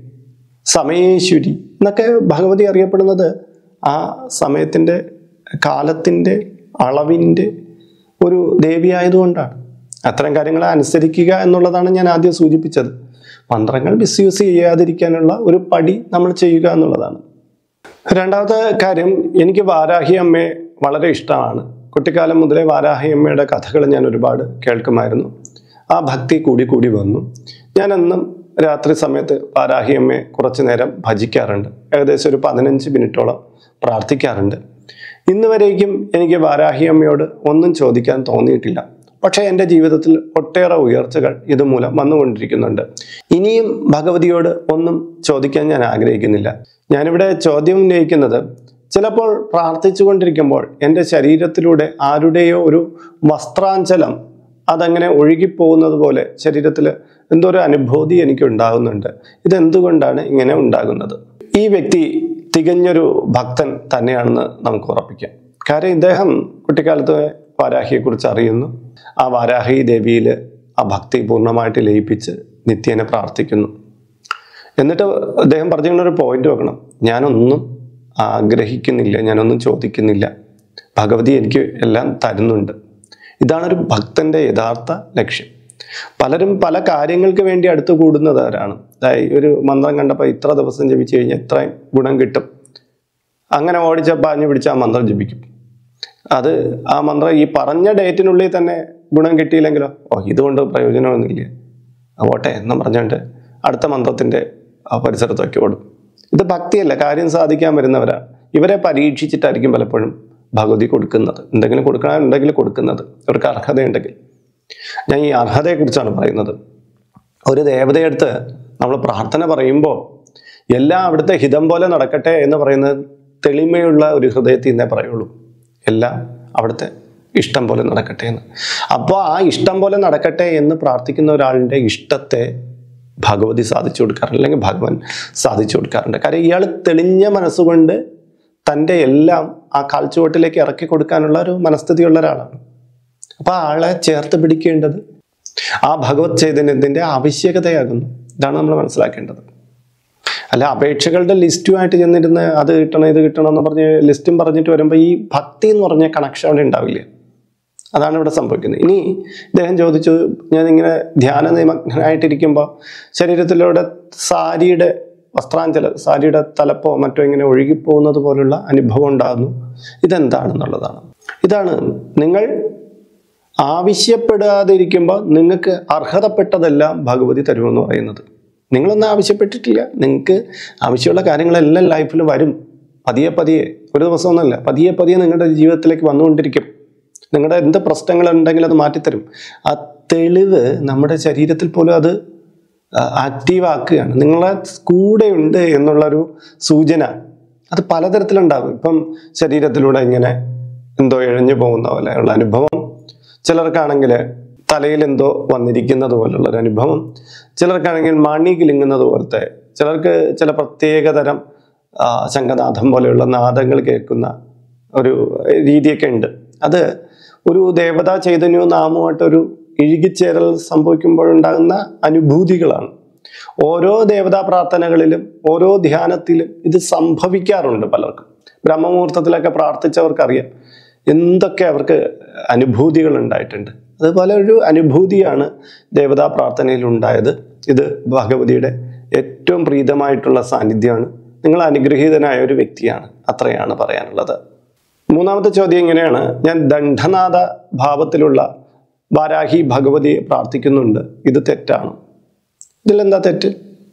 സമയേശ്വരി എന്നൊക്കെ ഭഗവതി അറിയപ്പെടുന്നത് ആ സമയത്തിൻ്റെ കാലത്തിൻ്റെ അളവിൻ്റെ ഒരു ദേവിയായതുകൊണ്ടാണ്. അത്തരം കാര്യങ്ങളെ അനുസരിക്കുക എന്നുള്ളതാണ് ഞാൻ ആദ്യം സൂചിപ്പിച്ചത്. മന്ത്രങ്ങൾ മിസ്യൂസ് ചെയ്യാതിരിക്കാനുള്ള ഒരു പടി നമ്മൾ ചെയ്യുക എന്നുള്ളതാണ്. രണ്ടാമത്തെ കാര്യം, എനിക്ക് വാരാഹി അമ്മയെ വളരെ ഇഷ്ടമാണ്. കുട്ടിക്കാലം മുതലേ വാരാഹി അമ്മയുടെ കഥകൾ ഞാൻ ഒരുപാട് കേൾക്കുമായിരുന്നു. ആ ഭക്തി കൂടി വന്നു. ഞാനെന്നും രാത്രി സമയത്ത് വാരാഹി അമ്മയെ കുറച്ചു നേരം ഭജിക്കാറുണ്ട്. ഏകദേശം ഒരു 15 മിനിറ്റോളം പ്രാർത്ഥിക്കാറുണ്ട്. ഇന്ന് വരേക്കും എനിക്ക് വാരാഹി അമ്മയോട് ഒന്നും ചോദിക്കാൻ തോന്നിയിട്ടില്ല. പക്ഷേ എൻ്റെ ജീവിതത്തിൽ ഒട്ടേറെ ഉയർച്ചകൾ ഇതുമൂലം വന്നുകൊണ്ടിരിക്കുന്നുണ്ട്. ഇനിയും ഭഗവതിയോട് ഒന്നും ചോദിക്കാൻ ഞാൻ ആഗ്രഹിക്കുന്നില്ല. ഞാനിവിടെ ചോദ്യം ഉന്നയിക്കുന്നത്, ചിലപ്പോൾ പ്രാർത്ഥിച്ചു കൊണ്ടിരിക്കുമ്പോൾ എൻ്റെ ശരീരത്തിലൂടെ ആരുടെയോ ഒരു വസ്ത്രാഞ്ചലം അതങ്ങനെ ഒഴുകിപ്പോകുന്നത് പോലെ ശരീരത്തിൽ എന്തോ ഒരു അനുഭൂതി എനിക്ക് ഉണ്ടാകുന്നുണ്ട്. ഇതെന്തുകൊണ്ടാണ് ഇങ്ങനെ ഉണ്ടാകുന്നത്? ഈ വ്യക്തി തികഞ്ഞൊരു ഭക്തൻ തന്നെയാണെന്ന് നമുക്ക് ഉറപ്പിക്കാം. കാര്യം ഇദ്ദേഹം കുട്ടിക്കാലത്ത് വാരാഹിയെക്കുറിച്ച് അറിയുന്നു. ആ വാരാഹി ദേവിയിൽ ആ ഭക്തി പൂർണ്ണമായിട്ട് ലയിപ്പിച്ച് നിത്യേന പ്രാർത്ഥിക്കുന്നു. എന്നിട്ട് അദ്ദേഹം പറഞ്ഞൊരു പോയിന്റ് വെക്കണം, ഞാനൊന്നും ആഗ്രഹിക്കുന്നില്ല, ഞാനൊന്നും ചോദിക്കുന്നില്ല, ഭഗവതി എനിക്ക് എല്ലാം തരുന്നുണ്ട്. ഇതാണൊരു ഭക്തൻ്റെ യഥാർത്ഥ ലക്ഷ്യം. പലരും പല കാര്യങ്ങൾക്ക് വേണ്ടി അടുത്ത് കൂടുന്നവരാണ്. ഒരു മന്ത്രം കണ്ടപ്പോൾ ഇത്ര ദിവസം ജപിച്ചു കഴിഞ്ഞാൽ ഇത്രയും ഗുണം കിട്ടും, അങ്ങനെ ഓടിച്ച പാഞ്ഞു പിടിച്ച് ആ മന്ത്രം ജപിക്കും. അത് ആ മന്ത്രം ഈ പറഞ്ഞ ഡേറ്റിനുള്ളിൽ തന്നെ ഗുണം കിട്ടിയില്ലെങ്കിലോ ഇതുകൊണ്ട് പ്രയോജനമൊന്നുമില്ല, ഓട്ടെ എന്ന് പറഞ്ഞുകൊണ്ട് അടുത്ത മന്ത്രത്തിൻ്റെ പരിസരത്തൊക്കെ ഓടും. ഇത് ഭക്തിയല്ല, കാര്യം സാധിക്കാൻ വരുന്നവരാണ്. ഇവരെ പരീക്ഷിച്ചിട്ടായിരിക്കും പലപ്പോഴും ഭഗവതി കൊടുക്കുന്നത്. എന്തെങ്കിലും കൊടുക്കണമെന്നുണ്ടെങ്കിൽ കൊടുക്കുന്നത് ഇവർക്ക് അർഹതയുണ്ടെങ്കിൽ. ഞാൻ ഈ അർഹതയെക്കുറിച്ചാണ് പറയുന്നത്. ഒരു ദേവതയെടുത്ത് നമ്മൾ പ്രാർത്ഥന പറയുമ്പോൾ എല്ലാം അവിടുത്തെ ഹിതം പോലെ നടക്കട്ടെ എന്ന് പറയുന്നത് തെളിമയുള്ള ഒരു ഹൃദയത്തിൽ നിന്നേ പറയുള്ളൂ. എല്ലാം അവിടുത്തെ ഇഷ്ടം പോലെ നടക്കട്ടെ എന്ന്. അപ്പോൾ ആ ഇഷ്ടം പോലെ നടക്കട്ടെ എന്ന് പ്രാർത്ഥിക്കുന്ന ഒരാളുടെ ഇഷ്ടത്തെ ഭഗവതി സാധിച്ചു കൊടുക്കാറുണ്ട്, അല്ലെങ്കിൽ ഭഗവാൻ സാധിച്ചു കൊടുക്കാറുണ്ട്. കാര്യം ഇയാൾ തെളിഞ്ഞ മനസ്സുകൊണ്ട് തൻ്റെ എല്ലാം ആ കാൽച്ചുവട്ടിലേക്ക് ഇറക്കി കൊടുക്കാനുള്ള ഒരു മനസ്ഥിതിയുള്ള ഒരാളാണ്. അപ്പോൾ ആളെ ചേർത്ത് പിടിക്കേണ്ടത് ആ ഭഗവത് ചൈതന്യത്തിൻ്റെ ആവശ്യകതയാകുന്നു. ഇതാണ് നമ്മൾ മനസ്സിലാക്കേണ്ടത്. അല്ല അപേക്ഷകളുടെ ലിസ്റ്റുമായിട്ട് ചെന്നിരുന്ന് അത് കിട്ടണം ഇത് കിട്ടണം എന്ന് പറഞ്ഞ് ലിസ്റ്റും പറഞ്ഞിട്ട് വരുമ്പോൾ ഈ ഭക്തി എന്ന് പറഞ്ഞ കണക്ഷൻ അവിടെ ഉണ്ടാവില്ല. അതാണ് ഇവിടെ സംഭവിക്കുന്നത്. ഇനി ഇദ്ദേഹം ചോദിച്ചു, ഞാനിങ്ങനെ ധ്യാന നിമഗ്നായിട്ടിരിക്കുമ്പോൾ ശരീരത്തിലൂടെ സാരിയുടെ വസ്ത്രാഞ്ചല സാരിയുടെ തലപ്പോ മറ്റോ ഇങ്ങനെ ഒഴുകിപ്പോകുന്നത് പോലുള്ള അനുഭവം ഉണ്ടാകുന്നു. ഇതെന്താണെന്നുള്ളതാണ്. ഇതാണ് നിങ്ങൾ ആവശ്യപ്പെടാതിരിക്കുമ്പോൾ നിങ്ങൾക്ക് അർഹതപ്പെട്ടതെല്ലാം ഭഗവതി തരുമെന്ന് പറയുന്നത്. നിങ്ങളൊന്നും ആവശ്യപ്പെട്ടിട്ടില്ല, നിങ്ങൾക്ക് ആവശ്യമുള്ള കാര്യങ്ങളെല്ലാം ലൈഫിൽ വരും. പതിയെ പതിയെ, ഒരു ദിവസമൊന്നുമല്ല, പതിയെ പതിയെ നിങ്ങളുടെ ജീവിതത്തിലേക്ക് വന്നുകൊണ്ടിരിക്കും. നിങ്ങളുടെ എന്ത് പ്രശ്നങ്ങളുണ്ടെങ്കിലും അത് മാറ്റിത്തരും. ആ തെളിവ് നമ്മുടെ ശരീരത്തിൽ പോലും അത് ആക്റ്റീവ് ആക്കുകയാണ്. നിങ്ങളെ കൂടെയുണ്ട് എന്നുള്ളൊരു സൂചന അത് പലതരത്തിലുണ്ടാകും. ഇപ്പം ശരീരത്തിലൂടെ ഇങ്ങനെ എന്തോ ഇഴഞ്ഞു പോകുന്ന പോലെയുള്ള അനുഭവം, ചിലർക്കാണെങ്കിൽ തലയിൽ എന്തോ വന്നിരിക്കുന്നത് പോലുള്ളൊരു അനുഭവം, ചിലർക്കാണെങ്കിൽ മണി കിലുങ്ങുന്നത് പോലത്തെ, ചിലർക്ക് ചില പ്രത്യേകതരം ശംഖനാഥം പോലെയുള്ള നാദങ്ങൾ കേൾക്കുന്ന ഒരു രീതിയൊക്കെ ഉണ്ട്. അത് ഒരു ദേവതാ ചൈതന്യവും നാമവുമായിട്ടൊരു ഇഴുകിച്ചേരൽ സംഭവിക്കുമ്പോഴുണ്ടാകുന്ന അനുഭൂതികളാണ്. ഓരോ ദേവതാ പ്രാർത്ഥനകളിലും ഓരോ ധ്യാനത്തിലും ഇത് സംഭവിക്കാറുണ്ട് പലർക്കും. ബ്രഹ്മമുഹൂർത്തത്തിലൊക്കെ പ്രാർത്ഥിച്ചവർക്കറിയാം എന്തൊക്കെ അവർക്ക് അനുഭൂതികൾ ഉണ്ടായിട്ടുണ്ട്. അതുപോലെ ഒരു അനുഭൂതിയാണ് ദേവതാ പ്രാർത്ഥനയിൽ ഉണ്ടായത്. ഇത് ഭഗവതിയുടെ ഏറ്റവും പ്രീതമായിട്ടുള്ള സാന്നിധ്യമാണ്. നിങ്ങൾ അനുഗ്രഹീതനായ ഒരു വ്യക്തിയാണ്. അത്രയാണ് പറയാനുള്ളത്. മൂന്നാമത്തെ ചോദ്യം ഇങ്ങനെയാണ്: ഞാൻ ദണ്ഡനാഥ ഭാവത്തിലുള്ള വാരാഹി ഭഗവതിയെ പ്രാർത്ഥിക്കുന്നുണ്ട്, ഇത് തെറ്റാണ്? ഇതിലെന്താ തെറ്റ്?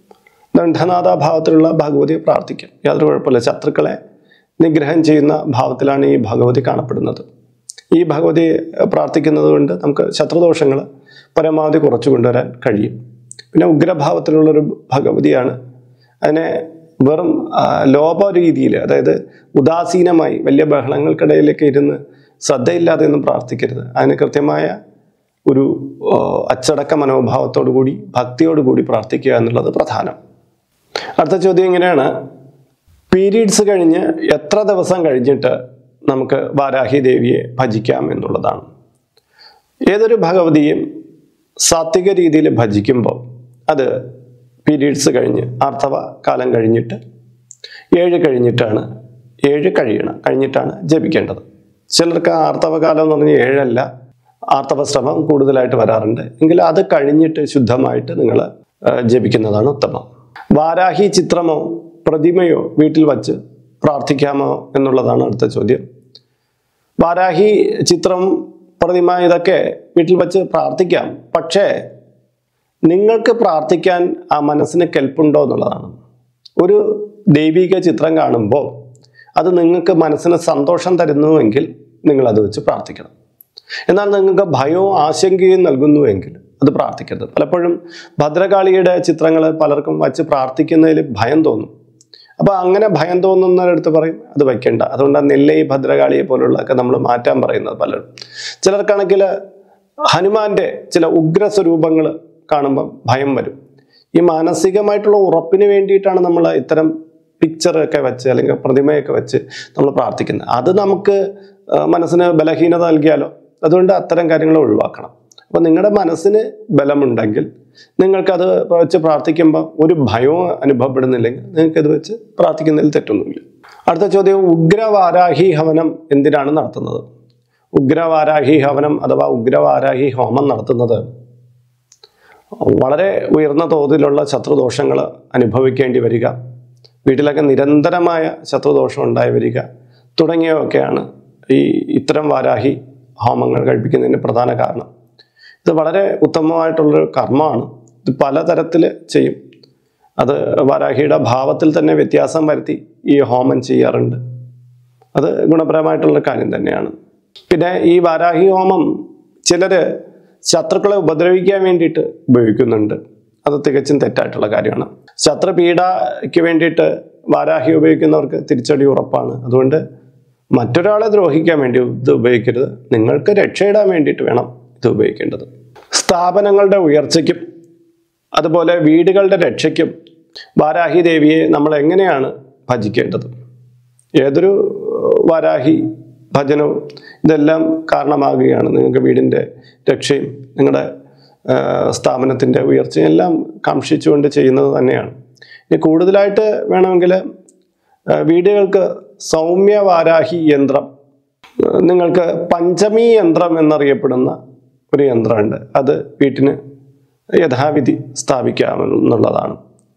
ദണ്ഡനാഥ ഭാവത്തിലുള്ള ഭഗവതിയെ പ്രാർത്ഥിക്കാം, യാതൊരു കുഴപ്പമില്ല. ശത്രുക്കളെ നിഗ്രഹം ചെയ്യുന്ന ഭാവത്തിലാണ് ഈ ഭഗവതി കാണപ്പെടുന്നത്. ഈ ഭഗവതിയെ പ്രാർത്ഥിക്കുന്നത് കൊണ്ട് നമുക്ക് ശത്രുദോഷങ്ങൾ പരമാവധി കുറച്ചു കൊണ്ടുവരാൻ കഴിയും. പിന്നെ ഉഗ്രഭാവത്തിലുള്ളൊരു ഭഗവതിയാണ്. അതിനെ വെറും ലോപ രീതിയിൽ, അതായത് ഉദാസീനമായി വലിയ ബഹളങ്ങൾക്കിടയിലേക്ക് ഇരുന്ന് ശ്രദ്ധയില്ലാതെ ഒന്നും പ്രാർത്ഥിക്കരുത്. അതിന് കൃത്യമായ ഒരു അച്ചടക്ക മനോഭാവത്തോടു കൂടി ഭക്തിയോടുകൂടി പ്രാർത്ഥിക്കുക എന്നുള്ളത് പ്രധാനം. അടുത്ത ചോദ്യം ഇങ്ങനെയാണ്: പീരീഡ്സ് കഴിഞ്ഞ് എത്ര ദിവസം കഴിഞ്ഞിട്ട് നമുക്ക് വാരാഹി ദേവിയെ ഭജിക്കാം എന്നുള്ളതാണ്. ഏതൊരു ഭഗവതിയും സാത്വിക രീതിയിൽ ഭജിക്കുമ്പോൾ അത് പീരീഡ്സ് കഴിഞ്ഞ് ആർത്തവ കാലം കഴിഞ്ഞിട്ട് 7 കഴിഞ്ഞിട്ടാണ് ജപിക്കേണ്ടത്. ചിലർക്ക് ആർത്തവ കാലം എന്ന് പറഞ്ഞാൽ 7 അല്ല, ആർത്തവ ശ്രമം കൂടുതലായിട്ട് വരാറുണ്ട്. എങ്കിൽ അത് കഴിഞ്ഞിട്ട് ശുദ്ധമായിട്ട് നിങ്ങൾ ജപിക്കുന്നതാണ് ഉത്തമം. വാരാഹി ചിത്രമോ പ്രതിമയോ വീട്ടിൽ വച്ച് പ്രാർത്ഥിക്കാമോ എന്നുള്ളതാണ് അടുത്ത ചോദ്യം. വാരാഹി ചിത്രം, പ്രതിമ ഇതൊക്കെ വീട്ടിൽ വച്ച് പ്രാർത്ഥിക്കാം. പക്ഷേ നിങ്ങൾക്ക് പ്രാർത്ഥിക്കാൻ ആ മനസ്സിന് കെൽപ്പുണ്ടോ എന്നുള്ളതാണ്. ഒരു ദൈവിക ചിത്രം കാണുമ്പോൾ അത് നിങ്ങൾക്ക് മനസ്സിന് സന്തോഷം തരുന്നുവെങ്കിൽ നിങ്ങളത് വെച്ച് പ്രാർത്ഥിക്കണം. എന്നാൽ നിങ്ങൾക്ക് ഭയവും ആശങ്കയും നൽകുന്നുവെങ്കിൽ അത് പ്രാർത്ഥിക്കരുത്. പലപ്പോഴും ഭദ്രകാളിയുടെ ചിത്രങ്ങൾ പലർക്കും വച്ച് പ്രാർത്ഥിക്കുന്നതിൽ ഭയം തോന്നും. അപ്പോൾ അങ്ങനെ ഭയം തോന്നുന്നവരടുത്ത് പറയും അത് വയ്ക്കേണ്ട. അതുകൊണ്ടാണ് നെല്ലൈ ഭദ്രകാളിയെ പോലുള്ളതൊക്കെ നമ്മൾ മാറ്റാൻ പറയുന്നത് പലരും. ചിലർക്കാണെങ്കിൽ ഹനുമാന്റെ ചില ഉഗ്രസ്വരൂപങ്ങൾ കാണുമ്പോൾ ഭയം വരും. ഈ മാനസികമായിട്ടുള്ള ഉറപ്പിന് വേണ്ടിയിട്ടാണ് നമ്മൾ ഇത്തരം പിക്ചറൊക്കെ വെച്ച് അല്ലെങ്കിൽ പ്രതിമയൊക്കെ വെച്ച് നമ്മൾ പ്രാർത്ഥിക്കുന്നത്. അത് നമുക്ക് മനസ്സിന് ബലഹീനത നൽകിയാലോ. അതുകൊണ്ട് അത്തരം കാര്യങ്ങൾ ഒഴിവാക്കണം. അപ്പോൾ നിങ്ങളുടെ മനസ്സിന് ബലമുണ്ടെങ്കിൽ നിങ്ങൾക്കത് വെച്ച് പ്രാർത്ഥിക്കുമ്പോൾ ഒരു ഭയവും അനുഭവപ്പെടുന്നില്ലെങ്കിൽ നിങ്ങൾക്കത് വെച്ച് പ്രാർത്ഥിക്കുന്നതിൽ തെറ്റൊന്നുമില്ല. അടുത്ത ചോദ്യം: ഉഗ്രവാരാഹി ഹവനം എന്തിനാണ് നടത്തുന്നത്? ഉഗ്രവാരാഹി ഹവനം അഥവാ ഉഗ്രവാരാഹി ഹോമം നടത്തുന്നത് വളരെ ഉയർന്ന തോതിലുള്ള ശത്രുദോഷങ്ങൾ അനുഭവിക്കേണ്ടി വരിക, വീട്ടിലൊക്കെ നിരന്തരമായ ശത്രുദോഷം ഉണ്ടായി വരിക തുടങ്ങിയവയൊക്കെയാണ് ഇത്തരം വാരാഹി ഹോമങ്ങൾ കഴിപ്പിക്കുന്നതിന് പ്രധാന കാരണം. ഇത് വളരെ ഉത്തമമായിട്ടുള്ളൊരു കർമ്മമാണ്. ഇത് പലതരത്തിൽ ചെയ്യും. അത് വാരാഹിയുടെ ഭാവത്തിൽ തന്നെ വ്യത്യാസം വരുത്തി ഈ ഹോമം ചെയ്യാറുണ്ട്. അത് ഗുണപരമായിട്ടുള്ള കാര്യം തന്നെയാണ്. പിന്നെ ഈ വാരാഹി ഹോമം ചിലർ ശത്രുക്കളെ ഉപദ്രവിക്കാൻ വേണ്ടിയിട്ട് ഉപയോഗിക്കുന്നുണ്ട്. അത് തികച്ചും തെറ്റായിട്ടുള്ള കാര്യമാണ്. ശത്രുപീഡയ്ക്ക് വേണ്ടിയിട്ട് വാരാഹി ഉപയോഗിക്കുന്നവർക്ക് തിരിച്ചടി ഉറപ്പാണ്. അതുകൊണ്ട് മറ്റൊരാളെ ദ്രോഹിക്കാൻ വേണ്ടി ഇത് ഉപയോഗിക്കരുത്. നിങ്ങൾക്ക് രക്ഷയിടാൻ വേണ്ടിയിട്ട് വേണം ഇത് ഉപയോഗിക്കേണ്ടത്. സ്ഥാപനങ്ങളുടെ ഉയർച്ചയ്ക്കും അതുപോലെ വീടുകളുടെ രക്ഷയ്ക്കും വാരാഹി ദേവിയെ നമ്മൾ എങ്ങനെയാണ് ഭജിക്കേണ്ടത്? ഏതൊരു വാരാഹി ഭജനവും ഇതെല്ലാം കാരണമാകുകയാണ്. നിങ്ങൾക്ക് വീടിൻ്റെ രക്ഷയും നിങ്ങളുടെ സ്ഥാപനത്തിൻ്റെ ഉയർച്ചയും എല്ലാം കാംക്ഷിച്ചുകൊണ്ട് ചെയ്യുന്നത് തന്നെയാണ്. ഇനി കൂടുതലായിട്ട് വേണമെങ്കിൽ വീടുകൾക്ക് സൗമ്യ വാരാഹി യന്ത്രം, നിങ്ങൾക്ക് പഞ്ചമി യന്ത്രം എന്നറിയപ്പെടുന്ന ഒരു യന്ത്രമുണ്ട്. അത് വീട്ടിന് യഥാവിധി സ്ഥാപിക്കാമെന്നുള്ളതാണ്.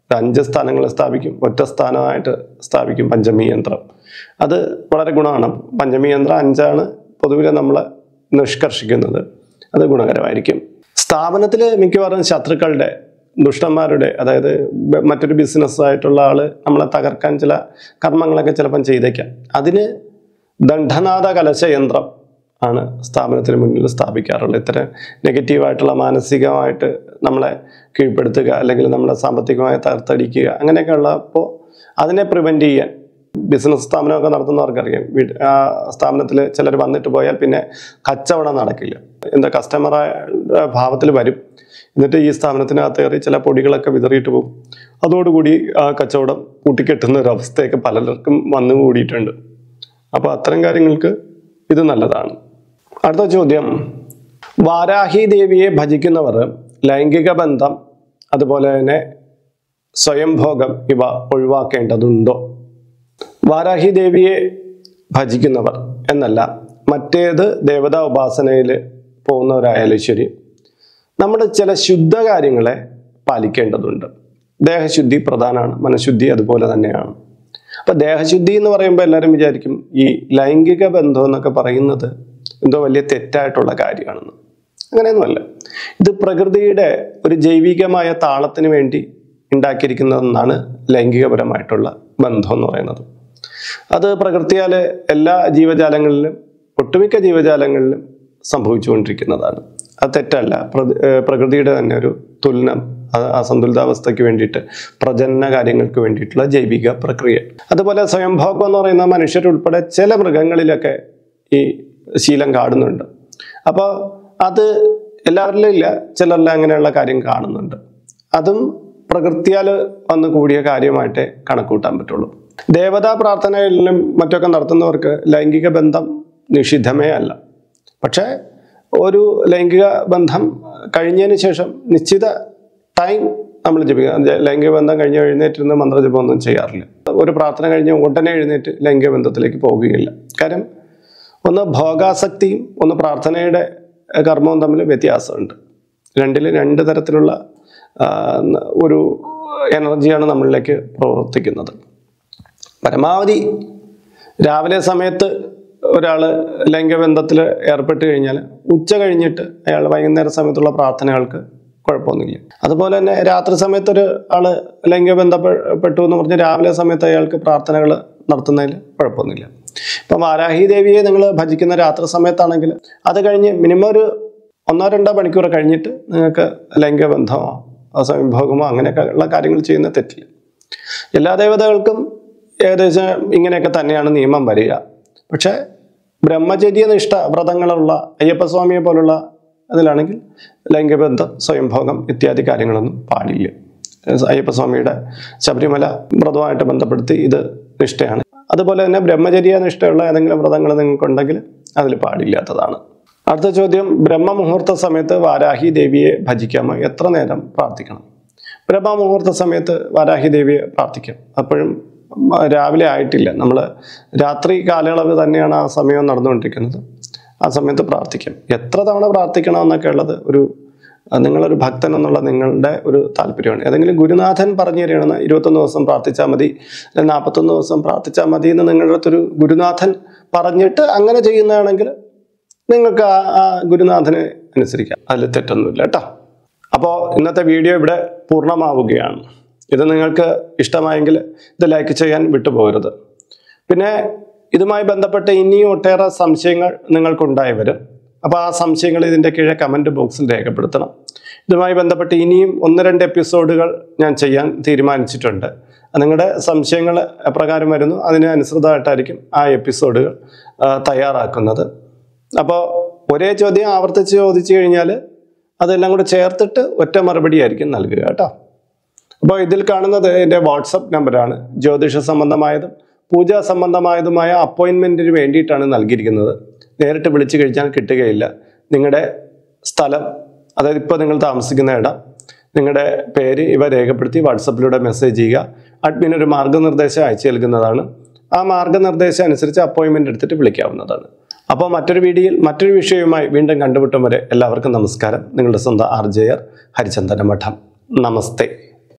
5 സ്ഥാനങ്ങൾ സ്ഥാപിക്കും, ഒറ്റ സ്ഥാനമായിട്ട് സ്ഥാപിക്കും പഞ്ചമി യന്ത്രം. അത് വളരെ ഗുണമാണ്. പഞ്ചമി യന്ത്രം 5 പൊതുവിൽ നമ്മൾ നിഷ്കർഷിക്കുന്നത്. അത് ഗുണകരമായിരിക്കും. സ്ഥാപനത്തിൽ മിക്കവാറും ശത്രുക്കളുടെ, ദുഷ്ടന്മാരുടെ, അതായത് മറ്റൊരു ബിസിനസ്സായിട്ടുള്ള ആൾ നമ്മളെ തകർക്കാൻ ചില കർമ്മങ്ങളൊക്കെ ചിലപ്പം ചെയ്തേക്കാം. അതിന് ദണ്ഡനാഥ കലശ യന്ത്രം ആണ് സ്ഥാപനത്തിന് മുന്നിൽ സ്ഥാപിക്കാറുള്ളത്. ഇത്തരം നെഗറ്റീവായിട്ടുള്ള, മാനസികമായിട്ട് നമ്മളെ കീഴ്പ്പെടുത്തുക, അല്ലെങ്കിൽ നമ്മളെ സാമ്പത്തികമായി തകർത്തടിക്കുക, അങ്ങനെയൊക്കെ ഉള്ളപ്പോൾ അതിനെ പ്രിവെൻറ്റ് ചെയ്യാൻ ബിസിനസ് സ്ഥാപനമൊക്കെ നടത്തുന്നവർക്കറിയാം. ആ സ്ഥാപനത്തിൽ ചിലർ വന്നിട്ട് പോയാൽ പിന്നെ കച്ചവടം നടക്കില്ല. എന്താ, കസ്റ്റമറായ ഭാവത്തിൽ വരും, എന്നിട്ട് ഈ സ്ഥാപനത്തിനകത്ത് കയറി ചില പൊടികളൊക്കെ വിതറിയിട്ട് പോകും. അതോടുകൂടി ആ കച്ചവടം കൂട്ടിക്കെട്ടുന്ന ഒരവസ്ഥയൊക്കെ പലർക്കും വന്നു കൂടിയിട്ടുണ്ട്. അപ്പോൾ അത്തരം കാര്യങ്ങൾക്ക് ഇത് നല്ലതാണ്. അടുത്ത ചോദ്യം, വാരാഹി ദേവിയെ ഭജിക്കുന്നവർ ലൈംഗിക ബന്ധം അതുപോലെ തന്നെ സ്വയംഭോഗം ഇവ ഒഴിവാക്കേണ്ടതുണ്ടോ? വാരാഹി ദേവിയെ ഭജിക്കുന്നവർ എന്നല്ല, മറ്റേത് ദേവതാ ഉപാസനയിൽ പോകുന്നവരായാലും ശരി, നമ്മുടെ ചില ശുദ്ധ കാര്യങ്ങളെ പാലിക്കേണ്ടതുണ്ട്. ദേഹശുദ്ധി പ്രധാനമാണ്, മനഃശുദ്ധി അതുപോലെ തന്നെയാണ്. അപ്പം ദേഹശുദ്ധി എന്ന് പറയുമ്പോൾ എല്ലാവരും വിചാരിക്കും ഈ ലൈംഗിക ബന്ധം എന്നൊക്കെ പറയുന്നത് എന്തോ വലിയ തെറ്റായിട്ടുള്ള കാര്യമാണെന്ന്. അങ്ങനെയൊന്നുമല്ല. ഇത് പ്രകൃതിയുടെ ഒരു ജൈവികമായ താളത്തിന് വേണ്ടി ഉണ്ടാക്കിയിരിക്കുന്നതെന്നാണ് ലൈംഗികപരമായിട്ടുള്ള ബന്ധം എന്ന് പറയുന്നത്. അത് പ്രകൃതിയാൽ എല്ലാ ജീവജാലങ്ങളിലും, ഒട്ടുമിക്ക ജീവജാലങ്ങളിലും സംഭവിച്ചുകൊണ്ടിരിക്കുന്നതാണ്. അത് തെറ്റല്ല. പ്രകൃതിയുടെ തന്നെ ഒരു തുലനം, ആ സന്തുലിതാവസ്ഥയ്ക്ക് വേണ്ടിയിട്ട്, പ്രജനന കാര്യങ്ങൾക്ക് വേണ്ടിയിട്ടുള്ള ജൈവിക പ്രക്രിയ. അതുപോലെ സ്വയംഭോഗം എന്ന് പറയുന്ന മനുഷ്യരുൾപ്പെടെ ചില മൃഗങ്ങളിലൊക്കെ ഈ ശീലം കാണുന്നുണ്ട്. അപ്പോൾ അത് എല്ലാവരിലും ഇല്ല, ചിലരെല്ലാം അങ്ങനെയുള്ള കാര്യം കാണുന്നുണ്ട്. അതും പ്രകൃതിയാൽ വന്നു കൂടിയ കാര്യമായിട്ടേ കണക്കൂട്ടാൻ പറ്റുള്ളൂ. ദേവതാ പ്രാർത്ഥനയിലും മറ്റൊക്കെ നടത്തുന്നവർക്ക് ലൈംഗിക ബന്ധം നിഷിദ്ധമേ അല്ല. പക്ഷേ ഒരു ലൈംഗിക ബന്ധം കഴിഞ്ഞതിന് ശേഷം നിശ്ചിത ടൈം നമ്മൾ ജപിക്കുക. ലൈംഗിക ബന്ധം കഴിഞ്ഞ് എഴുന്നേറ്റിരുന്ന് മന്ത്രജപമൊന്നും ചെയ്യാറില്ല. ഒരു പ്രാർത്ഥന കഴിഞ്ഞ് ഉടനെ എഴുന്നേറ്റ് ലൈംഗിക ബന്ധത്തിലേക്ക് പോകുകയില്ല. കാര്യം ഒന്ന് ഭോഗാസക്തിയും ഒന്ന് പ്രാർത്ഥനയുടെ കർമ്മവും തമ്മിൽ വ്യത്യാസമുണ്ട്. രണ്ടിലും 2 തരത്തിലുള്ള ഒരു എനർജിയാണ് നമ്മളിലേക്ക് പ്രവർത്തിക്കുന്നത്. പരമാവധി രാവിലെ സമയത്ത് ഒരാൾ ലൈംഗികബന്ധത്തിൽ ഏർപ്പെട്ട് കഴിഞ്ഞാൽ ഉച്ച കഴിഞ്ഞിട്ട് അയാൾ വൈകുന്നേര സമയത്തുള്ള പ്രാർത്ഥനകൾക്ക് കുഴപ്പമൊന്നുമില്ല. അതുപോലെ തന്നെ രാത്രി സമയത്ത് ഒരു ആള് ലൈംഗിക ബന്ധപ്പെട്ടു എന്ന് പറഞ്ഞ് രാവിലെ സമയത്ത് അയാൾക്ക് പ്രാർത്ഥനകൾ നടത്തുന്നതിൽ കുഴപ്പമൊന്നുമില്ല. ഇപ്പം വാരാഹി ദേവിയെ നിങ്ങൾ ഭജിക്കുന്ന രാത്രി സമയത്താണെങ്കിൽ അത് കഴിഞ്ഞ് മിനിമം ഒരു 1-2 മണിക്കൂർ കഴിഞ്ഞിട്ട് നിങ്ങൾക്ക് ലൈംഗിക ബന്ധമോ സ്വയംഭോഗമോ അങ്ങനെയൊക്കെ ഉള്ള കാര്യങ്ങൾ ചെയ്യുന്ന തെറ്റില്ല. എല്ലാ ദേവതകൾക്കും ഏകദേശം ഇങ്ങനെയൊക്കെ തന്നെയാണ് നിയമം വരിക. പക്ഷേ ബ്രഹ്മചര്യനിഷ്ഠ വ്രതങ്ങളുള്ള അയ്യപ്പസ്വാമിയെ പോലുള്ള അതിലാണെങ്കിൽ ലൈംഗികബന്ധം, സ്വയംഭോഗം ഇത്യാദി കാര്യങ്ങളൊന്നും പാടില്ല. അയ്യപ്പസ്വാമിയുടെ ശബരിമല വ്രതവുമായിട്ട് ബന്ധപ്പെടുത്തി ഇത് നിഷ്ഠയാണ്. അതുപോലെ തന്നെ ബ്രഹ്മചര്യ നിഷ്ഠയുള്ള ഏതെങ്കിലും വ്രതങ്ങൾ നിങ്ങൾക്കുണ്ടെങ്കിൽ അതിൽ പാടില്ലാത്തതാണ്. അടുത്ത ചോദ്യം, ബ്രഹ്മമുഹൂർത്ത സമയത്ത് വാരാഹി ദേവിയെ ഭജിക്കാമോ? എത്ര നേരം പ്രാർത്ഥിക്കണം? ബ്രഹ്മമുഹൂർത്ത സമയത്ത് വാരാഹി ദേവിയെ പ്രാർത്ഥിക്കാം. അപ്പോഴും രാവിലെ ആയിട്ടില്ല, നമ്മൾ രാത്രി കാലയളവ് തന്നെയാണ് ആ സമയം നടന്നുകൊണ്ടിരിക്കുന്നത്. ആ സമയത്ത് പ്രാർത്ഥിക്കാം. എത്ര തവണ പ്രാർത്ഥിക്കണം എന്നൊക്കെ ഉള്ളത് നിങ്ങളൊരു ഭക്തൻ എന്നുള്ള നിങ്ങളുടെ ഒരു താല്പര്യമാണ്. ഏതെങ്കിലും ഗുരുനാഥൻ പറഞ്ഞു തരികയാണെന്ന് 21 ദിവസം പ്രാർത്ഥിച്ചാൽ മതി, 41 ദിവസം പ്രാർത്ഥിച്ചാൽ മതി എന്ന് നിങ്ങളുടെ അടുത്തൊരു ഗുരുനാഥൻ പറഞ്ഞിട്ട് അങ്ങനെ ചെയ്യുന്നതാണെങ്കിൽ നിങ്ങൾക്ക് ആ ഗുരുനാഥനെ അനുസരിക്കാം. അതിൽ തെറ്റൊന്നുമില്ല കേട്ടോ. അപ്പോൾ ഇന്നത്തെ വീഡിയോ ഇവിടെ പൂർണ്ണമാവുകയാണ്. ഇത് നിങ്ങൾക്ക് ഇഷ്ടമായെങ്കിൽ ഇത് ലൈക്ക് ചെയ്യാൻ വിട്ടുപോകരുത്. പിന്നെ ഇതുമായി ബന്ധപ്പെട്ട് ഇനിയും ഒട്ടേറെ സംശയങ്ങൾ നിങ്ങൾക്കുണ്ടായി വരും. അപ്പോൾ ആ സംശയങ്ങൾ ഇതിൻ്റെ കീഴെ കമൻറ്റ് ബോക്സിൽ രേഖപ്പെടുത്തണം. ഇതുമായി ബന്ധപ്പെട്ട് ഇനിയും 1-2 എപ്പിസോഡുകൾ ഞാൻ ചെയ്യാൻ തീരുമാനിച്ചിട്ടുണ്ട്. നിങ്ങളുടെ സംശയങ്ങൾ എപ്രകാരം വരുന്നു അതിന് അനുസൃതമായിട്ടായിരിക്കും ആ എപ്പിസോഡുകൾ തയ്യാറാക്കുന്നത്. അപ്പോൾ ഒരേ ചോദ്യം ആവർത്തിച്ച് ചോദിച്ചു കഴിഞ്ഞാൽ അതെല്ലാം കൂടെ ചേർത്തിട്ട് ഒറ്റ മറുപടി ആയിരിക്കും നൽകുക കേട്ടോ. അപ്പോൾ ഇതിൽ കാണുന്നത് എൻ്റെ വാട്സപ്പ് നമ്പറാണ്. ജ്യോതിഷ സംബന്ധമായതും പൂജാ സംബന്ധമായതുമായ അപ്പോയിൻമെൻറ്റിന് വേണ്ടിയിട്ടാണ് നൽകിയിരിക്കുന്നത്. നേരിട്ട് വിളിച്ചു കഴിഞ്ഞാൽ കിട്ടുകയില്ല. നിങ്ങളുടെ സ്ഥലം, അതായത് ഇപ്പോൾ നിങ്ങൾ താമസിക്കുന്ന ഇടം, നിങ്ങളുടെ പേര് ഇവ രേഖപ്പെടുത്തി വാട്സപ്പിലൂടെ മെസ്സേജ് ചെയ്യുക. അഡ്മിൻ ഒരു മാർഗ്ഗനിർദ്ദേശം അയച്ചു നൽകുന്നതാണ്. ആ മാർഗ്ഗനിർദ്ദേശം അനുസരിച്ച് അപ്പോയിൻമെൻ്റ് എടുത്തിട്ട് വിളിക്കാവുന്നതാണ്. അപ്പോൾ മറ്റൊരു വീഡിയോയിൽ മറ്റൊരു വിഷയവുമായി വീണ്ടും കണ്ടുമുട്ടും വരെ എല്ലാവർക്കും നമസ്കാരം. നിങ്ങളുടെ സ്വന്തം RJR ഹരിചന്ദന മഠം. നമസ്തേ.